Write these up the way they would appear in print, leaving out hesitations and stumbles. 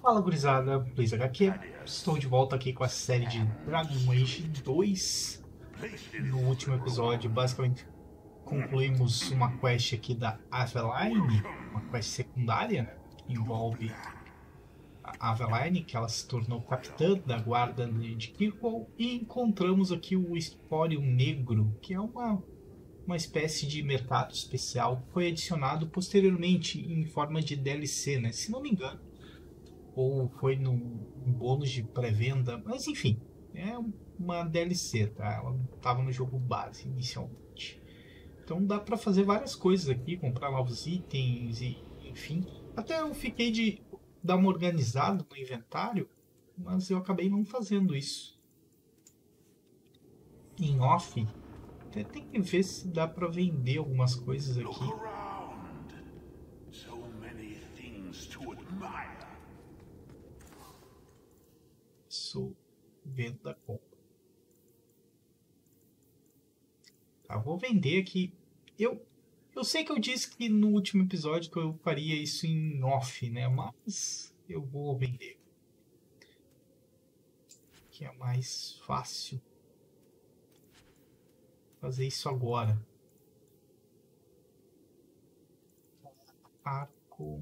Fala gurizada, Blaze HQ. Estou de volta aqui com a série de Dragon Age 2. No último episódio, basicamente, concluímos uma quest aqui da Aveline, uma quest secundária, né, que envolve a Aveline, que ela se tornou capitã da guarda de Kirkwall, e encontramos aqui o Espólio Negro, que é uma espécie de mercado especial que foi adicionado posteriormente em forma de DLC, né? Se não me engano, ou foi no bônus de pré-venda, mas enfim, é uma DLC, tá? Ela não estava no jogo base inicialmente. Então dá para fazer várias coisas aqui, comprar novos itens e enfim. Até eu fiquei de dar uma organizada no inventário, mas eu acabei não fazendo isso. Em off, até tem que ver se dá para vender algumas coisas aqui. Isso, venda compra. Tá, vou vender aqui. Eu sei que eu disse que no último episódio que eu faria isso em off, né? Mas eu vou vender. Que é mais fácil fazer isso agora. Arco.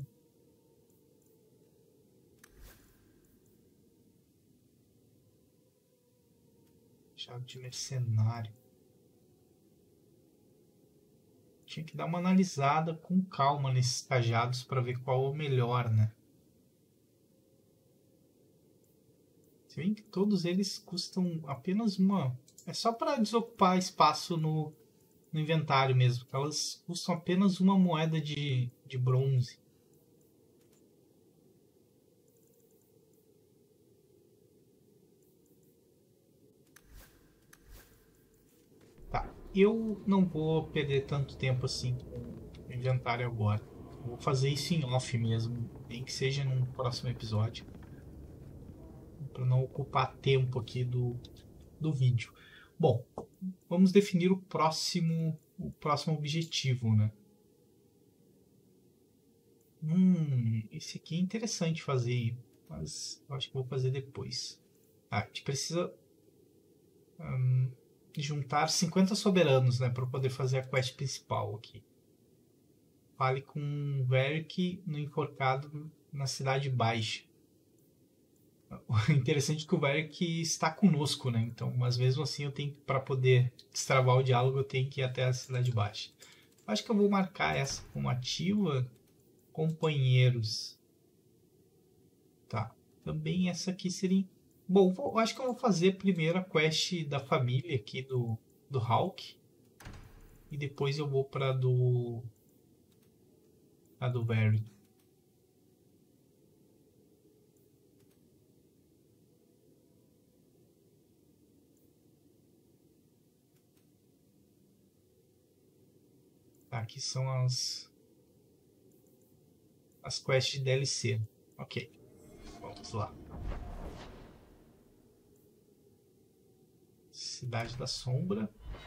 Chave de mercenário. Tinha que dar uma analisada com calma nesses cajados para ver qual é o melhor, né? Se bem que todos eles custam apenas uma... É só para desocupar espaço no inventário mesmo. Elas custam apenas uma moeda de bronze. Tá, eu não vou perder tanto tempo assim com o inventário agora. Vou fazer isso em off mesmo, nem que seja num próximo episódio, para não ocupar tempo aqui do vídeo. Bom, vamos definir o próximo objetivo, né? Esse aqui é interessante fazer, mas eu acho que vou fazer depois. Ah, a gente precisa juntar 50 soberanos, né, para poder fazer a quest principal aqui. Fale com o Varric no enforcado na Cidade Baixa. O interessante é que o Varric está conosco, né? Então, mas mesmo assim eu tenho, para poder destravar o diálogo, eu tenho que ir até a Cidade Baixa. Acho que eu vou marcar essa como ativa. Companheiros. Tá. Também essa aqui seria... Bom, acho que eu vou fazer primeiro a quest da família aqui do Hawk. E depois eu vou para a do Varric. Tá, aqui são as quests de DLC. Ok, vamos lá. Cidade da Sombra.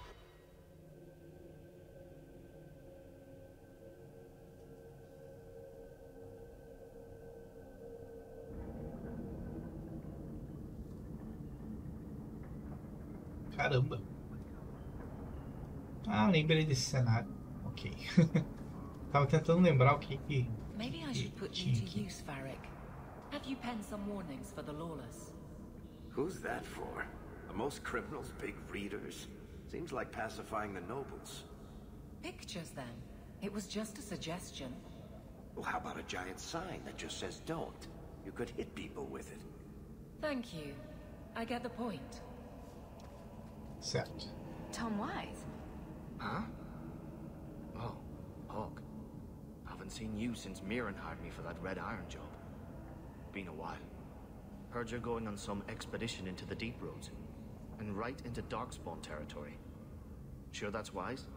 Caramba. Ah, lembrei desse cenário. Ok. Tava tentando lembrar o que Maybe I should put you to use, Varric. Have you penned some warnings for the lawless? Who's that for? Are most criminals big readers? Seems like pacifying the nobles. Pictures, then. It was just a suggestion. Well, how about a giant sign that just says don't? You could hit people with it. Thank you. I get the point. Certo. Tom Wise? Huh? Oh, Hawk. Haven't seen you since Mirren hired me for that Red Iron job. Been a while. Heard you're going on some expedition into the Deep Roads. And right into Darkspawn territory. Sure that's wise?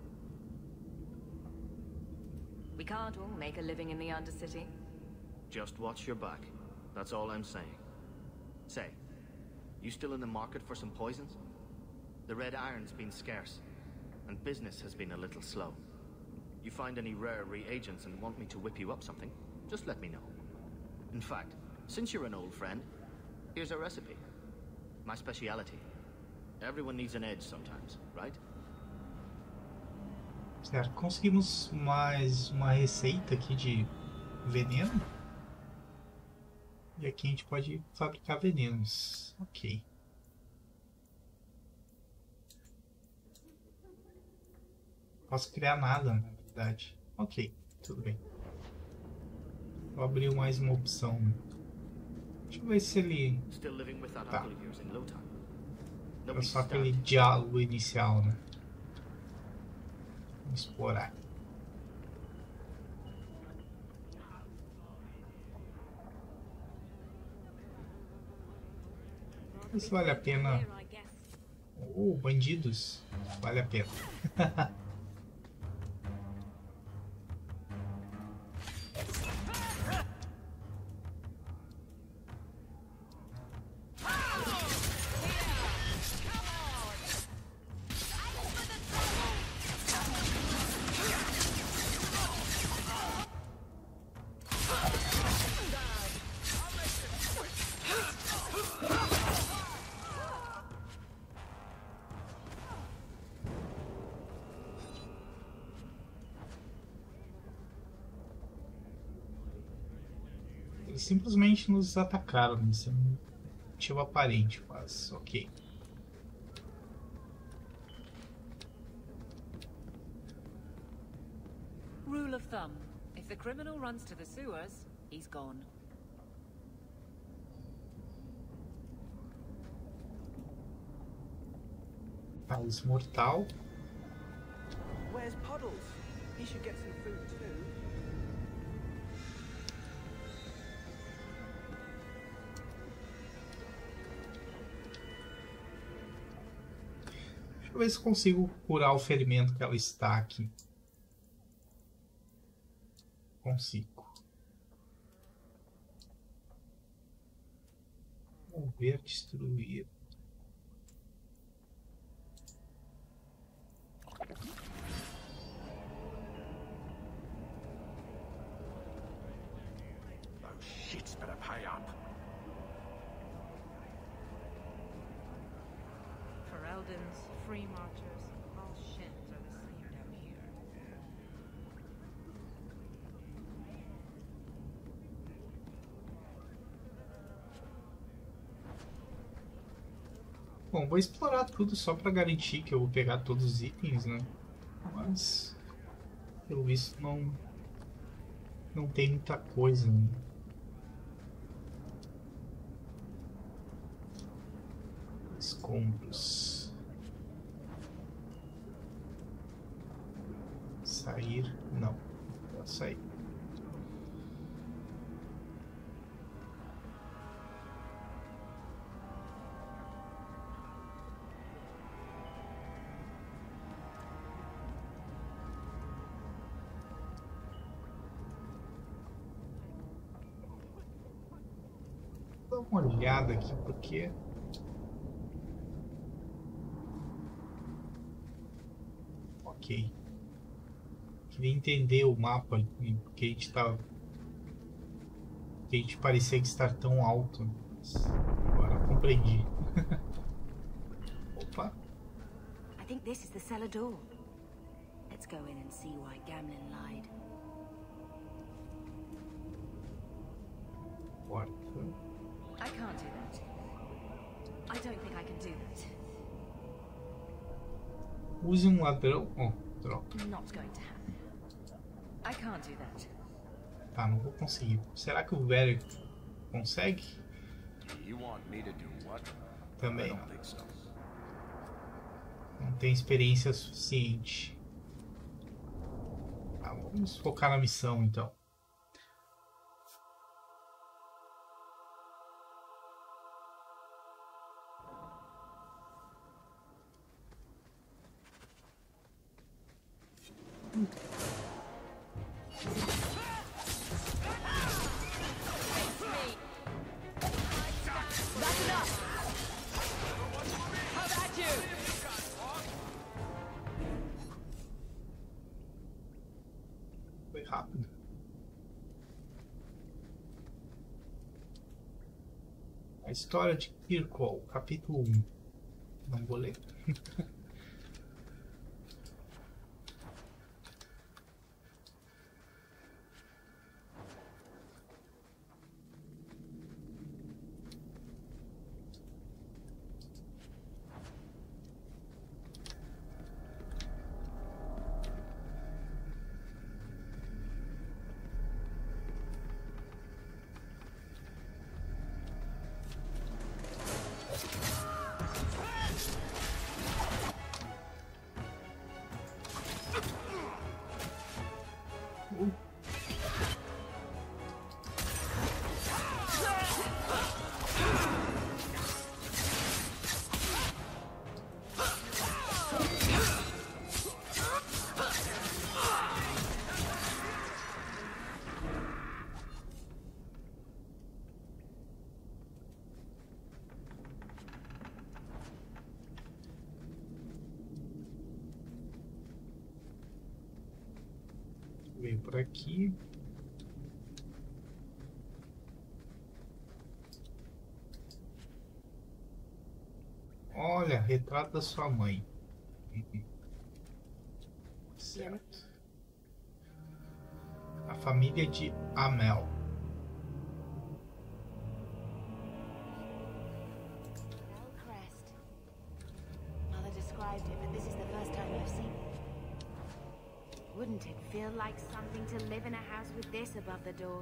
We can't all make a living in the Undercity. Just watch your back. That's all I'm saying. Say, you still in the market for some poisons? The Red Iron's been scarce, and business has been a little slow. You find any rare reagents and want me to whip you up something, just let me know. In fact, Since you're an old friend, here's a recipe. My speciality. Everyone needs an edge sometimes, right? Certo, conseguimos mais uma receita aqui de veneno. E aqui a gente pode fabricar venenos. Ok. Posso criar nada, na verdade. Ok, tudo bem. Vou abrir mais uma opção. Deixa eu ver se ele... Tá. É só aquele diálogo inicial, né? Vamos explorar. Se vale a pena. Oh, bandidos. Vale a pena. Eles simplesmente nos atacaram, sem motivo aparente, mas ok. Rule of thumb. If the criminal runs to the sewers, he's gone. Cálice mortal. Where's Puddles? He should get some food too. Deixa eu ver se consigo curar o ferimento que ela está aqui. Consigo. Mover, destruir. Those shits better pay up. Fereldans, free marchers, all shins are the same down here. Bom, vou explorar tudo só para garantir que eu vou pegar todos os itens, né? Mas pelo visto não tem muita coisa, né? Escombros. Sair? Não. Pode sair. Vou dar uma olhada aqui porque ok. Queria entender o mapa porque a gente tá. Que a gente parecia que estar tão alto. Mas agora compreendi. Opa. I think this is the cellar door. Let's go in and see why Gamlin lied. Porta. I can't do that. I don't think I can do that. Use um ladrão. Oh, droga. Not going to happen. I can't do that. Tá, não vou conseguir. Será que o Varric consegue? You want me to do what? Também I não. don't think so. Não tem experiência suficiente. Tá, vamos focar na missão então. Foi rápido. A história de Kirkwall, capítulo 1. Não vou ler. Veio por aqui. Olha, retrato da sua mãe. Certo. A família de Amel. Crest. Mother described it, but this is the first time I've seen it. Wouldn't it feel like something to live in a house with this above the door?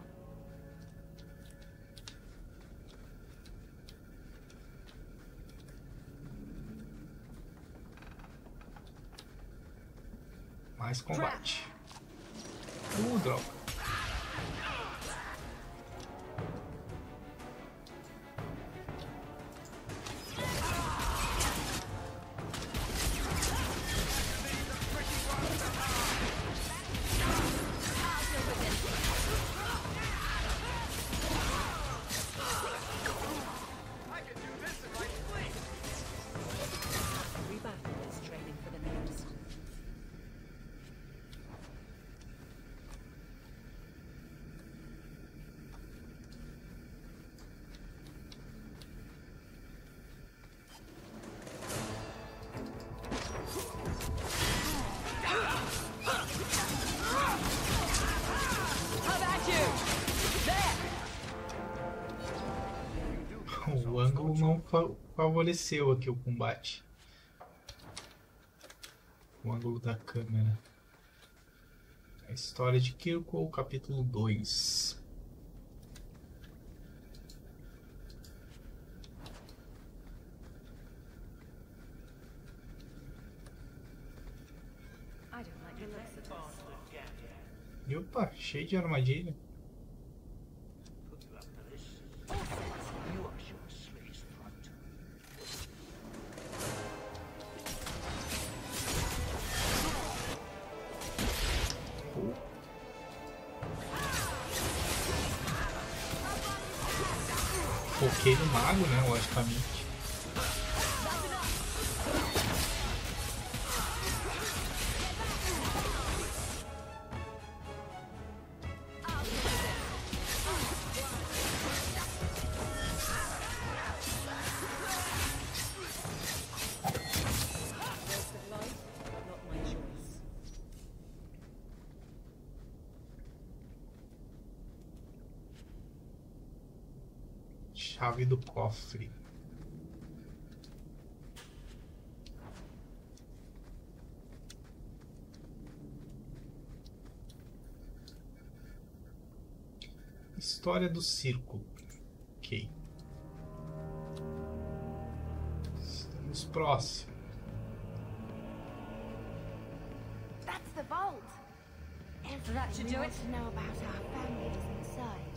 Mais combate. Droga. O ângulo não favoreceu aqui o combate. O ângulo da câmera. A história de Kirkwall, capítulo 2. E opa, cheio de armadilha. Foquei no mago, né, logicamente. Chave do cofre. História do círculo. Ok. Estamos próximos. That's the vault. Everything we want to know about our family is inside.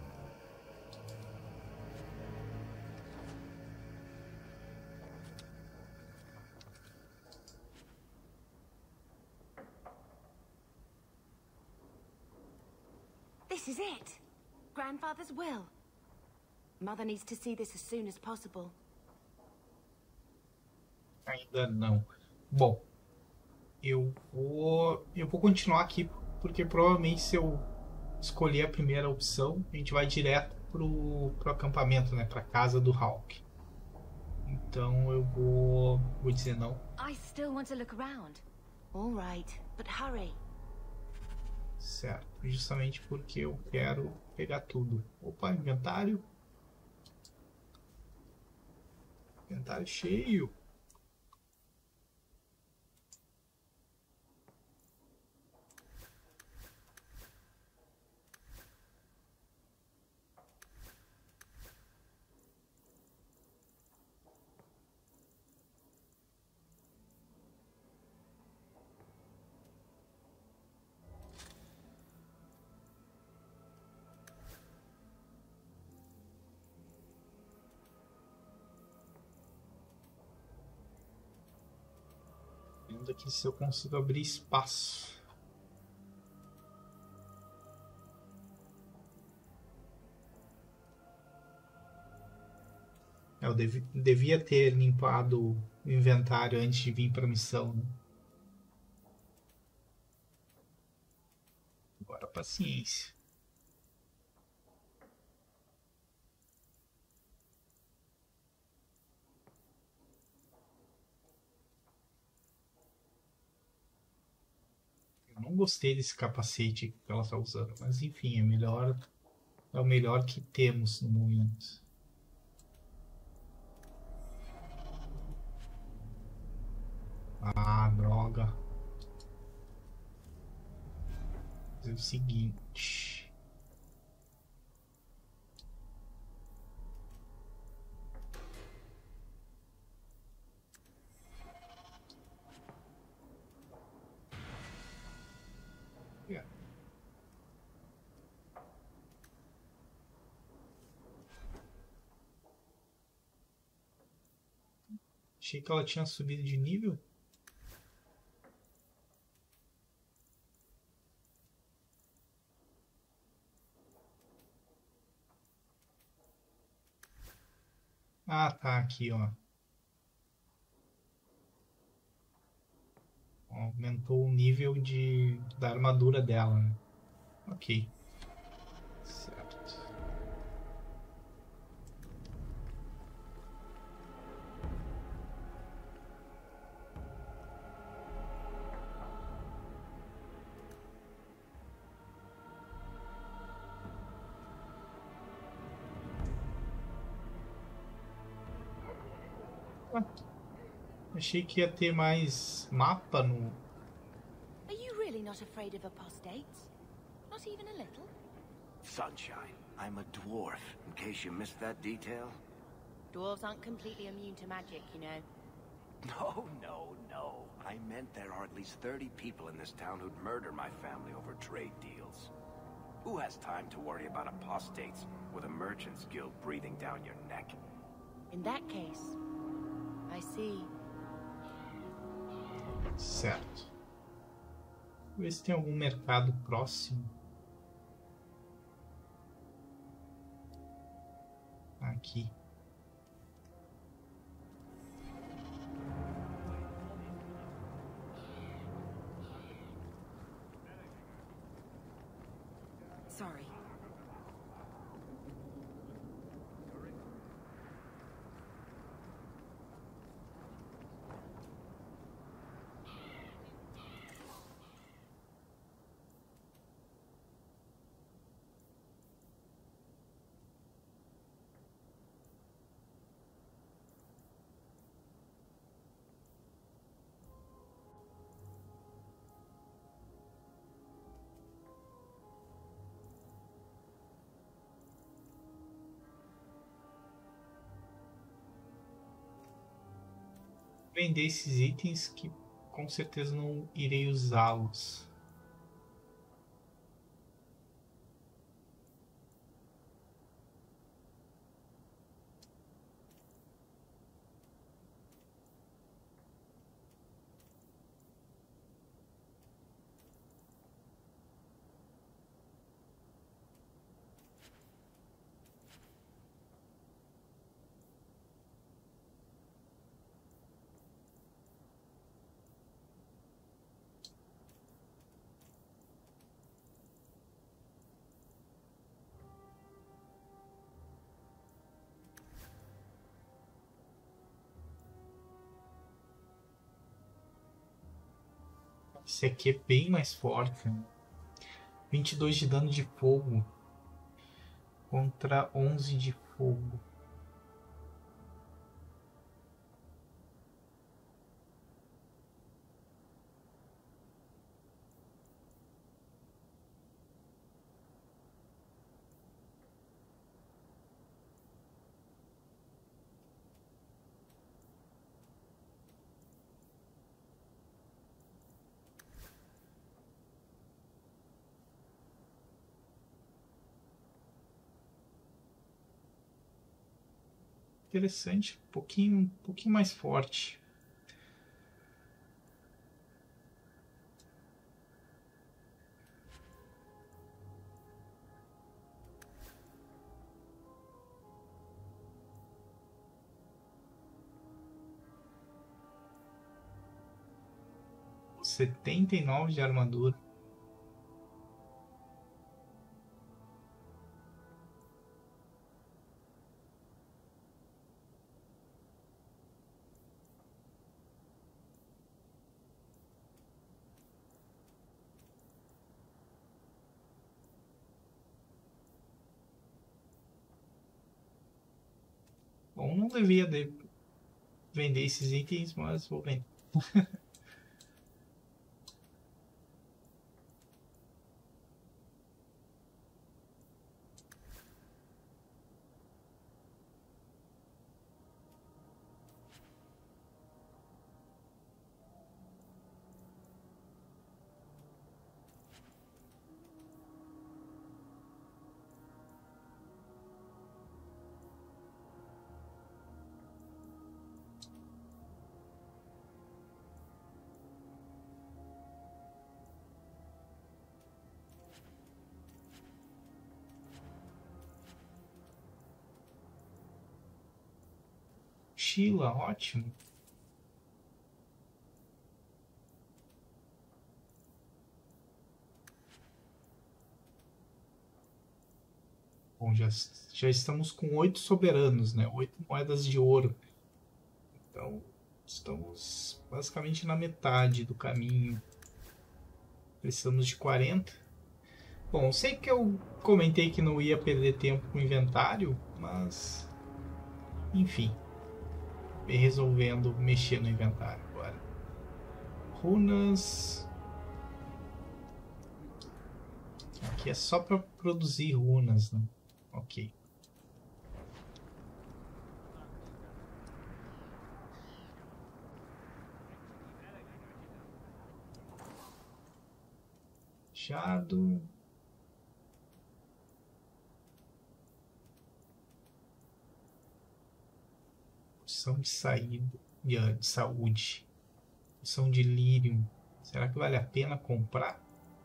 This is it. Grandfather's will. Mother needs to see this as soon as possible. Ainda não. Bom, eu vou continuar aqui porque provavelmente se eu escolher a primeira opção, a gente vai direto pro acampamento, né? Pra casa do Hawk. Então eu vou dizer não. I still want to look around. All right, but hurry. Certo, justamente porque eu quero pegar tudo. Opa, inventário. Inventário cheio. Vendo aqui se eu consigo abrir espaço. Eu devia ter limpado o inventário antes de vir para a missão, né? Agora paciência. Eu não gostei desse capacete que ela está usando, mas enfim, é o melhor que temos no momento. Ah, droga. Vou fazer o seguinte. Achei que ela tinha subido de nível. Ah, tá aqui, ó. Aumentou o nível da armadura dela, né? Ok. Certo. Achei que ia ter mais mapa no... Are you really not afraid of apostates? Not even a little? Sunshine, I'm a dwarf, in case you missed that detail. Dwarves aren't completely immune to magic, you know. No. I meant there are at least 30 people in this town who'd murder my family over trade deals. Who has time to worry about apostates with a merchant's guild breathing down your neck? In that case, I see. Certo. Vou ver se tem algum mercado próximo. Aqui. Sorry. Vender esses itens que com certeza não irei usá-los. Esse aqui é bem mais forte, né? 22 de dano de fogo contra 11 de fogo. Interessante, um pouquinho mais forte. Setenta e nove de armadura. Bom, não devia vender esses itens, mas vou vender. Mochila, ótimo. Bom, já estamos com 8 soberanos, né? 8 moedas de ouro. Então, estamos basicamente na metade do caminho. Precisamos de 40. Bom, sei que eu comentei que não ia perder tempo com o inventário, mas... enfim. Resolvendo mexer no inventário agora. Runas... aqui é só para produzir runas, né? Ok. Fechado. Poção de saída, de saúde. Poção de lírio. Será que vale a pena comprar?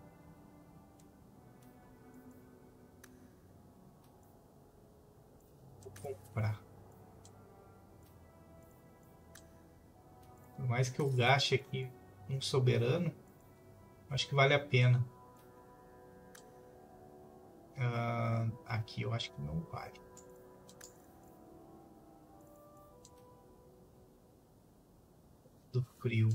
Vou comprar. Por mais que eu gaste aqui um soberano, acho que vale a pena. Aqui eu acho que não vale. Do frio.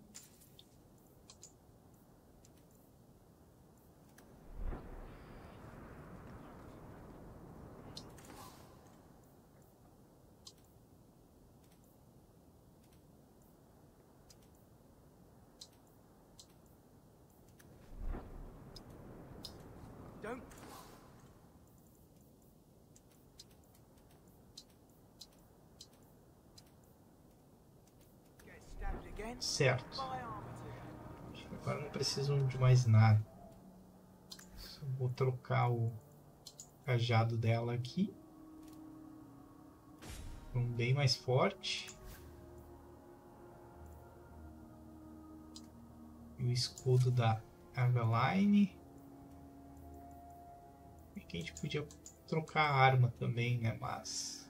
Don't. Get stabbed again? Certo. My armor. Agora não preciso de mais nada. Só vou trocar o cajado dela aqui. Um bem mais forte. E o escudo da Aveline. E que a gente podia trocar a arma também, né? Mas...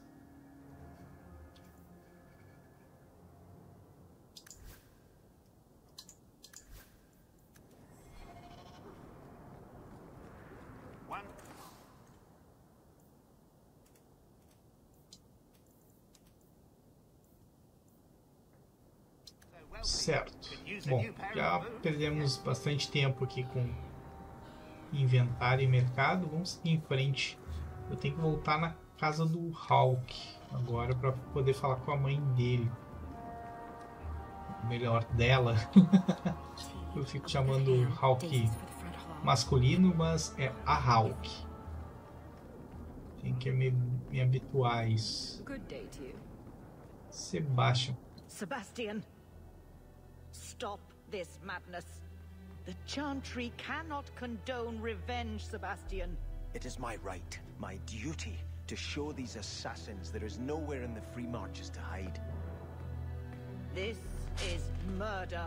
So Certo. Bom, já perdemos bastante tempo aqui com inventário e mercado. Vamos seguir em frente. Eu tenho que voltar na casa do Hawk agora para poder falar com a mãe dele. Melhor, dela. Eu fico chamando Hawk masculino, mas é a Hawk. Tem que me habituar a isso. Good day to you. Sebastian. Sebastian, stop this madness. The Chantry cannot condone revenge, Sebastian. It is my right, my duty, to show these assassins there is nowhere in the Free Marches to hide. This is murder.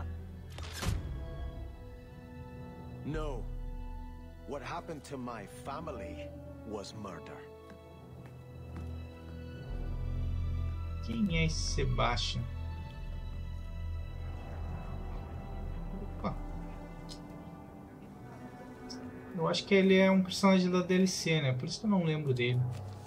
No. What happened to my family was murder. Quem é esse Sebastian? Opa. Eu acho que ele é um personagem da DLC, né? Por isso que eu não lembro dele.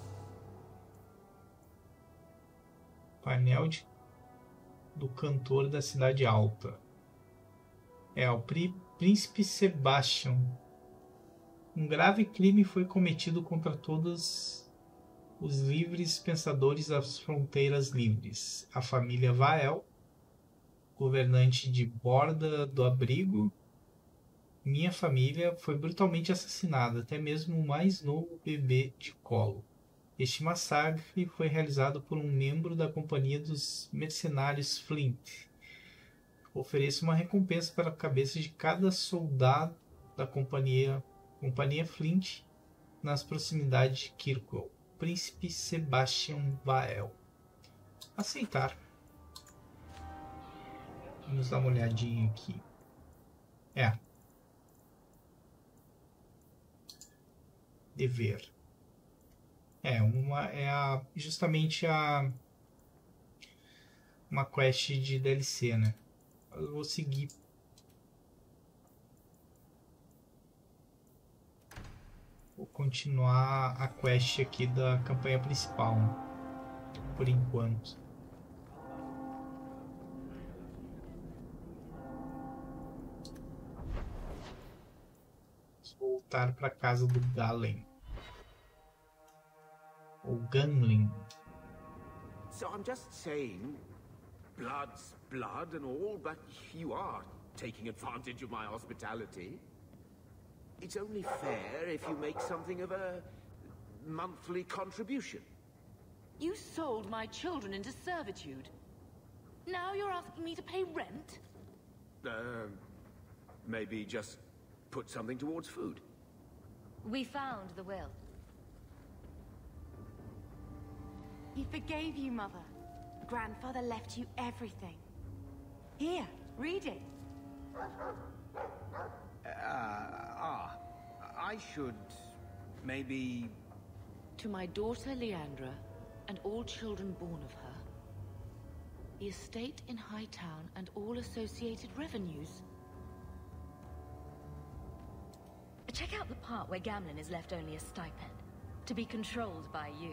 Painel do cantor da Cidade Alta. É, o Príncipe Sebastian. Um grave crime foi cometido contra todos os livres pensadores das fronteiras livres. A família Vael, governante de Borda do Abrigo, minha família, foi brutalmente assassinada, até mesmo o mais novo bebê de colo. Este massacre foi realizado por um membro da Companhia dos Mercenários Flint. Ofereço uma recompensa para a cabeça de cada soldado da Companhia Flint nas proximidades de Kirkwall. Príncipe Sebastian Vael. Aceitar. Vamos dar uma olhadinha aqui. Dever. Justamente uma quest de DLC, né? Eu vou seguir. Vou continuar a quest aqui da campanha principal, né? Por enquanto. Vamos voltar para casa do Galen. Ou Gunling. So I'm just saying, blood's blood and all, but you are taking advantage of my hospitality. It's only fair if you make something of a monthly contribution. You sold my children into servitude. Now you're asking me to pay rent? Maybe just put something towards food. We found the will. He forgave you, Mother. Grandfather left you everything. Here, read it. I should maybe... To my daughter Leandra, and all children born of her, the estate in Hightown and all associated revenues. Check out the part where Gamlen is left only a stipend, to be controlled by you.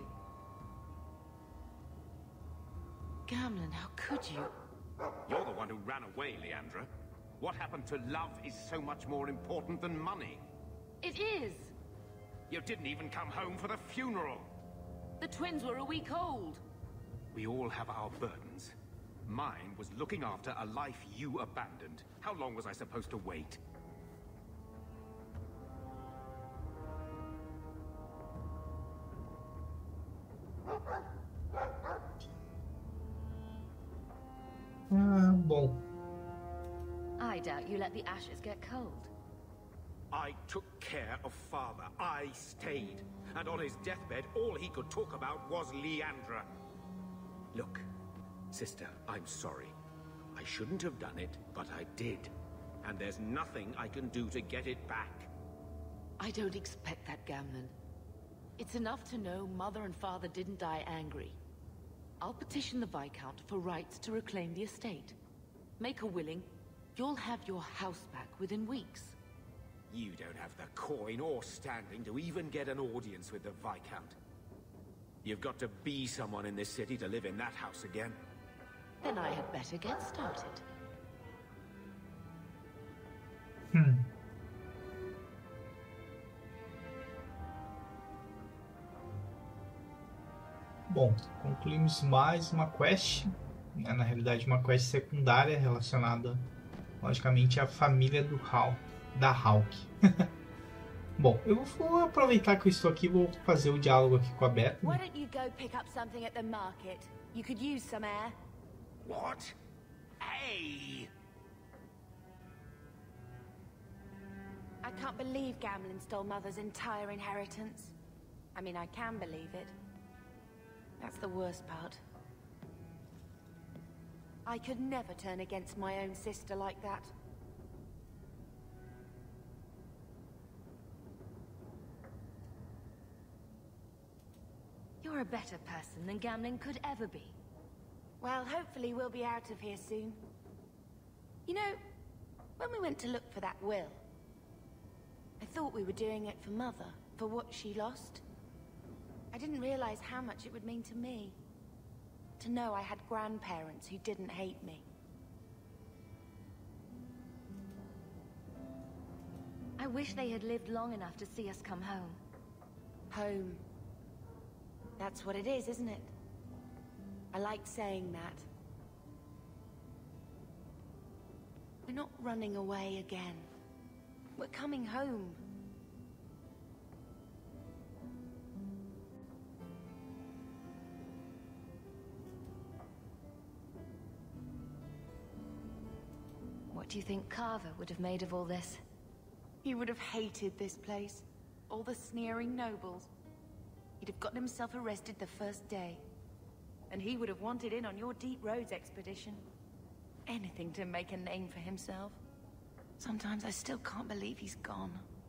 Gamlen, how could you? You're the one who ran away, Leandra. What happened to love is so much more important than money. It is! You didn't even come home for the funeral. The twins were a week old. We all have our burdens. Mine was looking after a life you abandoned. How long was I supposed to wait? Bom. I doubt you let the ashes get cold. I took care of Father. I stayed. And on his deathbed, all he could talk about was Leandra. Look, sister, I'm sorry. I shouldn't have done it, but I did. And there's nothing I can do to get it back. I don't expect that, Gamlen. It's enough to know Mother and Father didn't die angry. I'll petition the Viscount for rights to reclaim the estate. Make her willing, you'll have your house back within weeks. You don't have the coin or standing to even get an audience with the Viscount. You've got to be someone in this city to live in that house again. Then I had better get started. Bom, concluímos mais uma quest, né? Na realidade uma quest secundária relacionada, logicamente, à família da Hawke. Bom, eu vou aproveitar que eu estou aqui e vou fazer o diálogo aqui com a Bethany. Why don't you go pick up something at the market? You could use some air. What? Hey! I can't believe Gamlen stole Mother's entire inheritance. I mean, I can believe it. That's the worst part. I could never turn against my own sister like that. You're a better person than Gamlen could ever be. Well, hopefully we'll be out of here soon. You know, when we went to look for that will, I thought we were doing it for Mother, for what she lost. I didn't realize how much it would mean to me. To know I had grandparents who didn't hate me. I wish they had lived long enough to see us come home. Home. That's what it is, isn't it? I like saying that. We're not running away again. We're coming home. What do you think Carver would have made of all this? He would have hated this place. All the sneering nobles. He'd have gotten himself arrested the first day. And he would have wanted in on your Deep Roads expedition. Anything to make a name for himself. Sometimes I still can't believe he's gone.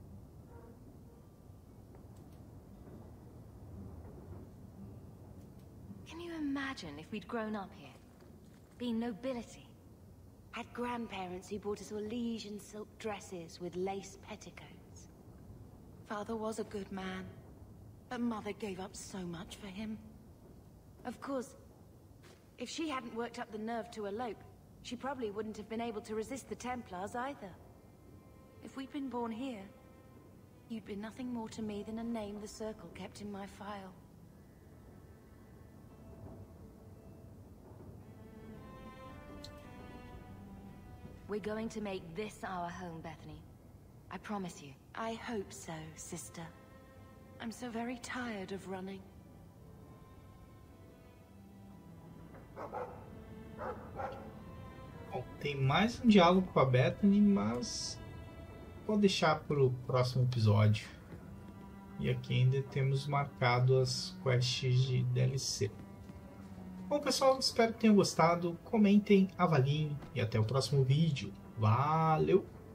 Can you imagine if we'd grown up here? Been nobility? Had grandparents who bought us Orlesian silk dresses with lace petticoats. Father was a good man, but Mother gave up so much for him. Of course, if she hadn't worked up the nerve to elope, she probably wouldn't have been able to resist the Templars either. If we'd been born here, you'd be nothing more to me than a name the Circle kept in my file. We're going to make this our home, Bethany. I promise you. I hope so, sister. I'm so very tired of running. Bom, tem mais um diálogo com a Bethany, mas vou deixar para o próximo episódio. E aqui ainda temos marcado as quests de DLC. Bom, pessoal, espero que tenham gostado. Comentem, avaliem e até o próximo vídeo. Valeu!